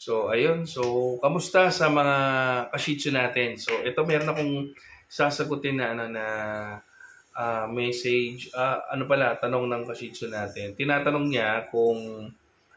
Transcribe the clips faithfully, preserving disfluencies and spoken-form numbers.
So, ayun. So, kamusta sa mga ka-shih natin? So, ito meron akong sasagutin na ano na uh, message. Uh, ano pala, tanong ng ka-shih natin. Tinatanong niya kung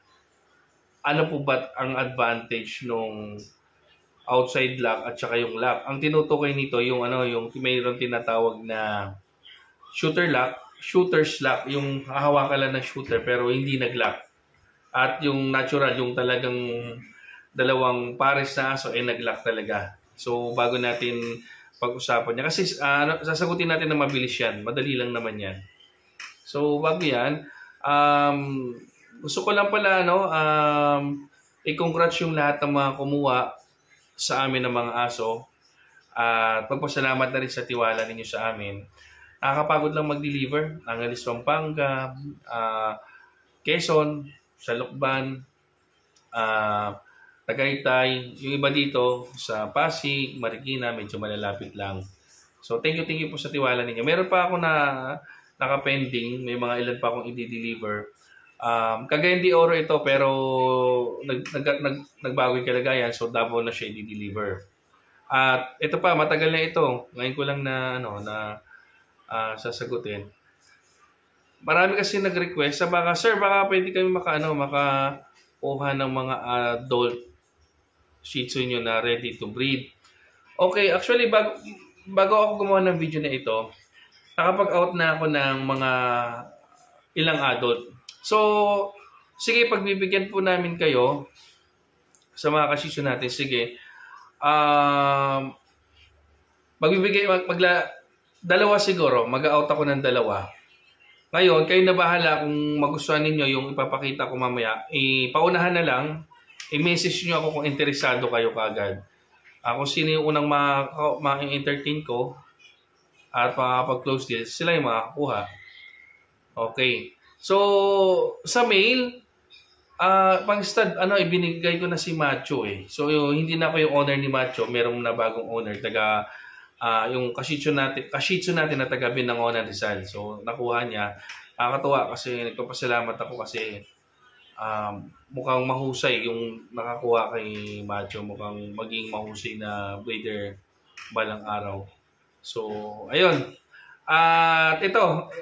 ano po ba ang advantage nung outside lock at saka yung lock. Ang tinutukoy nito yung ano, yung mayroon tinatawag na shooter lock, shooter's lock, yung hahawakan lang ng shooter pero hindi nag-lock. At yung natural, yung talagang dalawang pares na aso ay nag-lock talaga. So bago natin pag-usapan niya, kasi uh, sasagutin natin na mabilis yan, madali lang naman yan. So bago yan, um, gusto ko lang pala no, um, i-congrats yung lahat ng mga kumuha sa amin ng mga aso. At uh, magpasalamat na rin sa tiwala ninyo sa amin. Nakakapagod lang mag-deliver. Angeles, Pampanga, uh, Quezon, Salukban, uh, Tagaytay. Yung iba dito sa Pasig, Marikina, medyo malalapit lang. So thank you, thank you po sa tiwala ninyo. Meron pa ako na naka-pending. May mga ilan pa akong i-deliver. Um, Cagayan de Oro ito pero nag, nag, nag, nagbago yung kalagayan so double na siya i-deliver. At ito pa, matagal na ito. Ngayon ko lang na ano na uh, sasagutin. Marami kasi nag-request sa baka, sir, baka pwede kami maka ano, makakuha ng mga adult Shih Tzu nyo na ready to breed. Okay, actually bago, bago ako gumawa ng video na ito, nakapag-out na ako ng mga ilang adult. So, sige, pagbibigyan po namin kayo sa mga ka-shih natin. Sige. Um, magbibigay, mag, magla, dalawa siguro. Mag-out ako ng dalawa. Ngayon, kayo na bahala kung magustuhan ninyo yung ipapakita ko mamaya. Ipaunahan na lang. I-message nyo ako kung interesado kayo kagad. Uh, kung sino yung unang ma-entertain ko at makakapag-close deal, sila yung makakuha. Okay. So, sa mail, uh, pang stud, ano, ibinigay ko na si Macho eh. So, yung, hindi na ako yung owner ni Macho. Merong na bagong owner. Taga, uh, yung ka-shih natin, ka-shih natin na taga Binangonan Rizal. So, nakuha niya. Nakakatuwa kasi nagpapasalamat ako kasi um, mukhang mahusay yung nakakuha kay Macho. Mukhang maging mahusay na breeder balang araw. So, ayun. At uh, ito,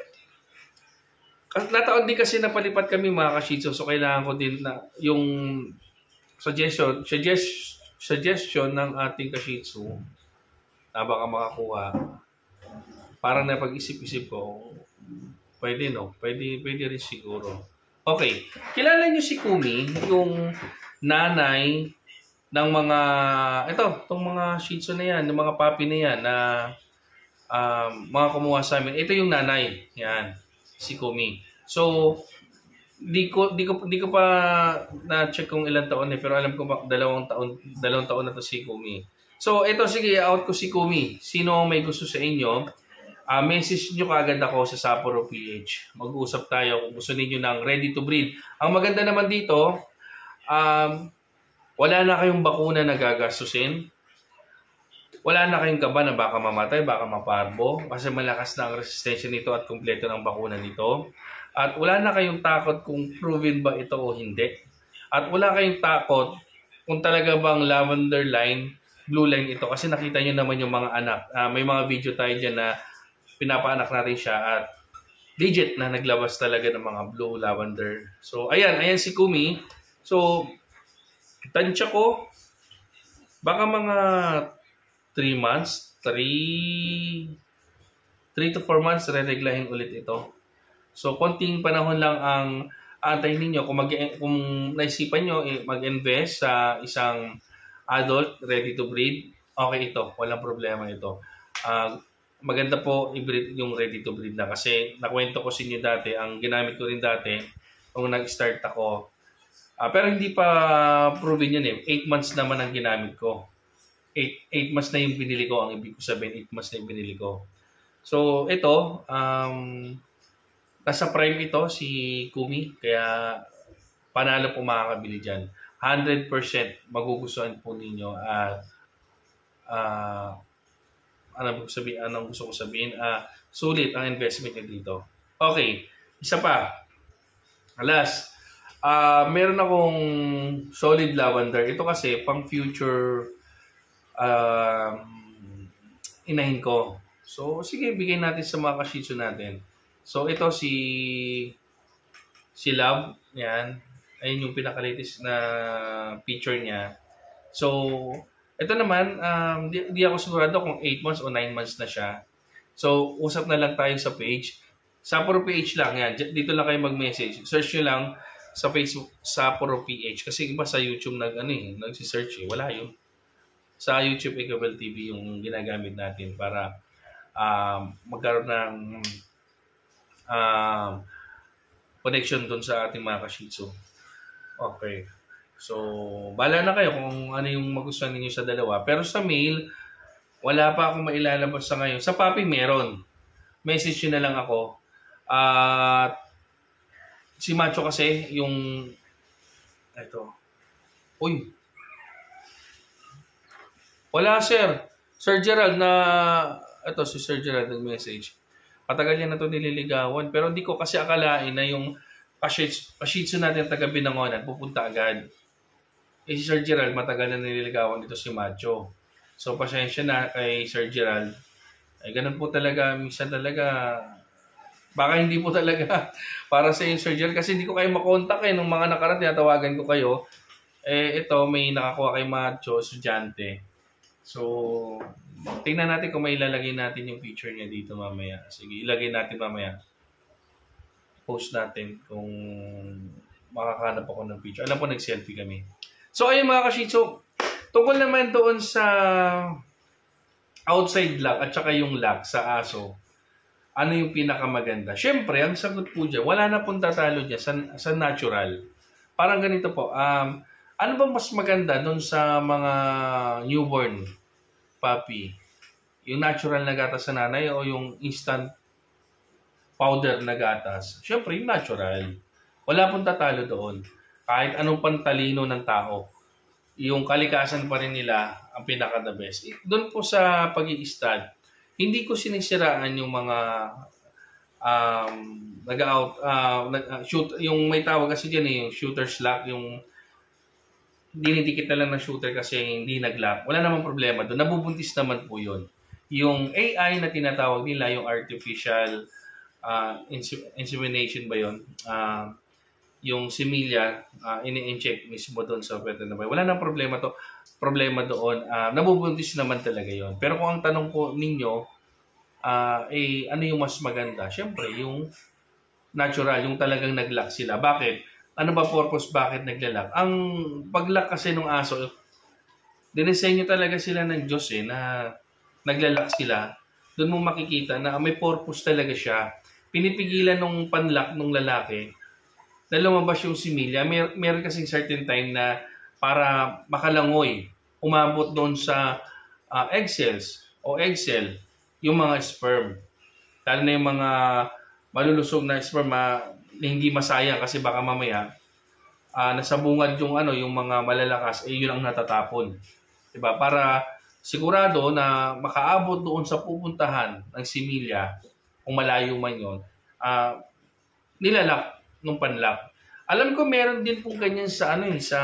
nataon din kasi napalipat kami mga ka-shih tzu, so kailangan ko din na yung suggestion, suggest, suggestion ng ating ka-shih tzu na baka makakuha. Parang napag-isip-isip ko, pwede no? Pwede, pwede rin siguro. Okay, kilala niyo si Kumi, yung nanay ng mga, ito, itong mga shih tzu na yan, ng mga puppy na yan, na um, mga kumuha sa amin. Ito yung nanay, yan. Si Kumi. So, di ko di ko di ko pa na-check kung ilang taon eh, pero alam ko dalawang taon, dalawang taon na to si Kumi. So, ito sige, out ko si Kumi. Sino may gusto sa inyo? Uh, message niyo kaagad ako sa Sapporo P H. Mag-uusap tayo kung gusto niyo ng ready to breed. Ang maganda naman dito, um, wala na kayong bakuna na gagastusin. Wala na kayong kaba na baka mamatay, baka maparbo kasi malakas na ang resistensya nito at kumpleto ng bakuna nito. At wala na kayong takot kung proven ba ito o hindi. At wala kayong takot kung talaga bang lavender line, blue line ito kasi nakita nyo naman yung mga anak. Uh, may mga video tayo dyan na pinapaanak natin siya at legit na naglabas talaga ng mga blue lavender. So ayan, ayan si Kumi. So tansya ko, baka mga three months, three to four months, re-reglahin ulit ito. So, konting panahon lang ang antayin ninyo. Kung, mag, kung naisipan nyo eh, mag-invest sa isang adult ready to breed, okay ito. Walang problema ito. Uh, maganda po i-breed yung ready to breed na kasi nakwento ko sa inyo dati, ang ginamit ko rin dati, kung nag-start ako. Uh, pero hindi pa proven yun eh. eight months naman ang ginamit ko. eight months na yung binili ko. Ang ibig ko sabihin, eight months na yung binili ko. So, ito, um, nasa prime ito, si Kumi. Kaya, panalo po makakabili dyan. one hundred percent magugustuhan po ninyo. At, uh, ano sabihin, anong gusto ko sabihin? Uh, sulit ang investment nyo dito. Okay, isa pa. Alas, Ah, meron akong solid lavender. Ito kasi pang future um, inahin ko. So, sige, bigay natin sa mga ka-shih tzu natin. So, ito si si Love. Yan. Ayun yung pinaka-latest na picture niya. So, ito naman, um, di, di ako sigurado kung eight months o nine months na siya. So, usap na lang tayo sa page. Sapporo P H lang yan. Dito lang kayo mag-message. Search nyo lang sa Facebook Sapporo P H. Kasi iba sa YouTube nag, ano, eh, nagsisearch eh. Wala yun. Sa YouTube Ecabel T V yung ginagamit natin para um, magkaroon ng um, connection dun sa ating mga ka-shih tzu. Okay. So, bala na kayo kung ano yung magustuhan ninyo sa dalawa. Pero sa male, wala pa akong mailalabas sa ngayon. Sa puppy, meron. Message nyo na lang ako. At uh, si Macho kasi, yung ito. Uy. Wala, sir. Sir Gerald na, ito si Sir Gerald nag-message. Patagal yan na ito nililigawan. Pero hindi ko kasi akalain na yung ka-shih tzu natin taga Binangonan, pupunta agad. Eh si Sir Gerald, matagal na nililigawan dito si Macho. So, pasensya na kay Sir Gerald. Ay, ganun po talaga. Minsan talaga, baka hindi po talaga para sa inyo, Sir Gerald. Kasi hindi ko kayo makontak eh. Nung mga nakaraan, tinatawagan ko kayo. Eh, ito, may nakakuha kay Macho, estudyante. So, tingnan natin kung may ilalagay natin yung picture niya dito mamaya. Sige, ilagay natin mamaya. Post natin kung makakahanap ako ng picture. Alam ko, nag-selfie kami. So, ayun mga ka-shih tzu. Tungkol naman doon sa outside lock at saka yung lock sa aso, ano yung pinakamaganda? Siyempre, ang sagot po dyan, wala na pong tatalo dyan sa, sa natural. Parang ganito po, um, ano bang mas maganda doon sa mga newborn puppy? Yung natural na gatas sa nanay o yung instant powder na gatas? Siyempre, yung natural. Wala pong tatalo doon. Kahit anong pantalino ng tao. Yung kalikasan pa rin nila ang pinaka-the best. Doon po sa pag-i-stud, hindi ko sinisiraan yung mga um, nag-out, uh, nag, uh, shoot, yung may tawag kasi dyan eh, yung shooter's lock, yung dinidikit na lang ng shooter kasi hindi nag-lock. Wala namang problema doon. Nabubuntis naman po yun. Yung A I na tinatawag nila, yung artificial uh, insemination ba yun? Uh, yung similya, uh, ini-inject mismo doon sa fetal na baby. Wala nang problema to. Problema doon. Uh, nabubuntis naman talaga yon. Pero kung ang tanong po ninyo, uh, eh, ano yung mas maganda? Siyempre, yung natural, yung talagang nag-lock sila. Bakit? Ano ba purpose bakit nagla-lock? Ang pag-lock kasi ng aso, dinisenyo talaga sila ng Diyos eh, na nagla-lock sila. Doon mo makikita na may purpose talaga siya. Pinipigilan nung panlock nung lalaki na lumabas yung similya. Mer meron kasing certain time na para makalangoy, umabot doon sa uh, egg cells o egg cell, yung mga sperm. Lalo na yung mga malulusog na sperm na hindi masayang kasi baka mamaya uh, nasa bungad yung, ano, yung mga malalakas, eh yun ang natatapon. Diba? Para sigurado na makaabot doon sa pupuntahan ng similya, kung malayo man yun, uh, nilalak ng panlock. Alam ko meron din pong ganyan sa ano eh, sa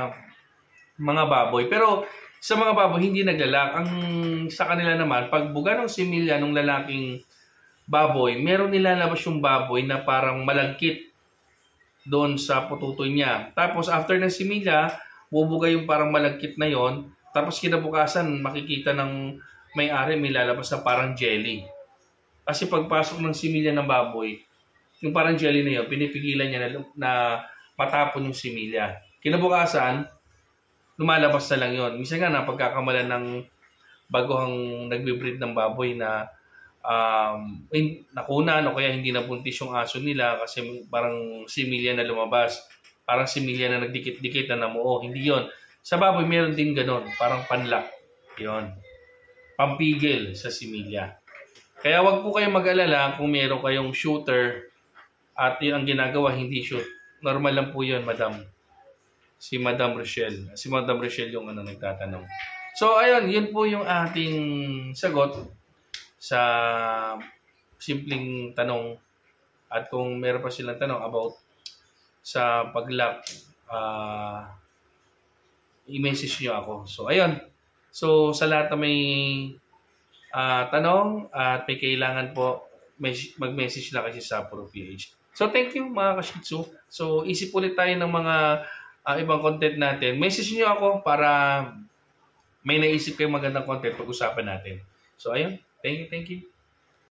mga baboy. Pero sa mga baboy hindi naglalak. Ang sa kanila naman, pag buga ng similya ng lalaking baboy, meron nilalabas yung baboy na parang malagkit doon sa pututoy niya. Tapos after ng similya, bubuga yung parang malagkit na yon. Tapos kinabukasan makikita ng may-ari may lalabas na parang jelly. Kasi pagpasok ng similya ng baboy, yung parang jelly na yun, pinipigilan niya na, na matapon yung similya. Kinabukasan, lumalabas na lang yun. Minsan nga na pagkakamalan ng baguhang nagbe-breed ng baboy na um, nakunan o kaya hindi nabuntis yung aso nila kasi parang similya na lumabas. Parang similya na nagdikit-dikit na namuo. Hindi yon. Sa baboy, meron din ganon. Parang panlock. Yon. Pampigil sa similya. Kaya wag po kayong mag-alala kung meron kayong shooter at yun ang ginagawa, hindi shoot. Normal lang po yun, madam. Si Madam Rochelle. Si Madam Rochelle yung ano, nagtatanong. So, ayun, yun po yung ating sagot sa simpleng tanong. At kung meron pa silang tanong about sa pag-lock, uh, i-message nyo ako. So, ayun. So, sa lahat na may uh, tanong at may kailangan po, mag-message na kasi sa Puro P H. So, thank you mga ka-Shih Tzu. So, isip ulit tayo ng mga uh, ibang content natin. Message nyo ako para may naisip kayong magandang content pag-usapan natin. So, ayun. Thank you, thank you.